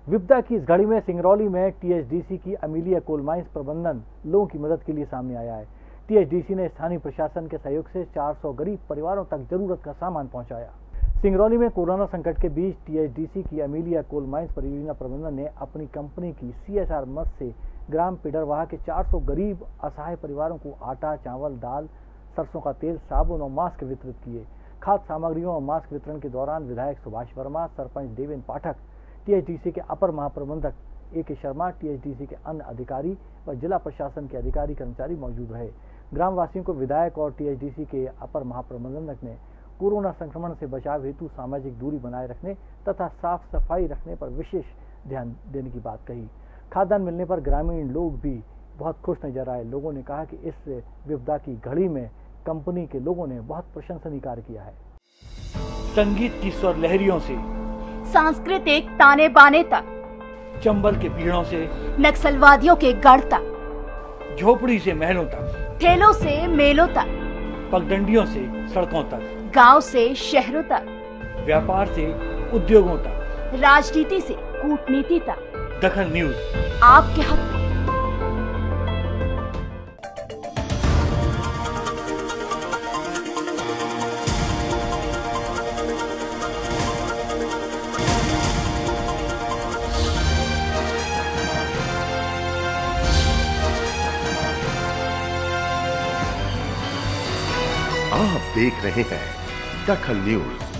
विपदा की इस घड़ी में सिंगरौली में टीएचडीसी की अमीलिया कोल माइंस प्रबंधन लोगों की मदद के लिए सामने आया है। टीएचडीसी ने स्थानीय प्रशासन के सहयोग से 400 गरीब परिवारों तक जरूरत का सामान पहुंचाया। सिंगरौली में कोरोना संकट के बीच टीएचडीसी की अमीलिया कोल माइंस परियोजना प्रबंधन ने अपनी कंपनी की सीएसआर मद से ग्राम पिडरवाह के 400 गरीब असहाय परिवारों को आटा, चावल, दाल, सरसों का तेल, साबुन और मास्क वितरित किए। खाद्य सामग्रियों और मास्क वितरण के दौरान विधायक सुभाष वर्मा, सरपंच देवेन पाठक, टीएचडीसी के अपर महाप्रबंधक ए.के. शर्मा, टीएचडीसी के अन्य अधिकारी व जिला प्रशासन के अधिकारी कर्मचारी मौजूद रहे। ग्रामवासियों को विधायक और टीएचडीसी के अपर महाप्रबंधक ने कोरोना संक्रमण से बचाव हेतु सामाजिक दूरी बनाए रखने तथा साफ सफाई रखने पर विशेष ध्यान देने की बात कही। खाद्यान्न मिलने पर ग्रामीण लोग भी बहुत खुश नजर आए। लोगों ने कहा कि इस विपदा की घड़ी में कंपनी के लोगों ने बहुत प्रशंसनीय कार्य किया है। संगीत की स्वर लहरियों से सांस्कृतिक ताने बाने तक, चंबल के पीड़ों से नक्सलवादियों के गढ़ तक, झोपड़ी से महलों तक, ठेलों से मेलों तक, पगडंडियों से सड़कों तक, गांव से शहरों तक, व्यापार से उद्योगों तक, राजनीति से कूटनीति तक, दखन न्यूज आपके हक में। आप देख रहे हैं दखन न्यूज।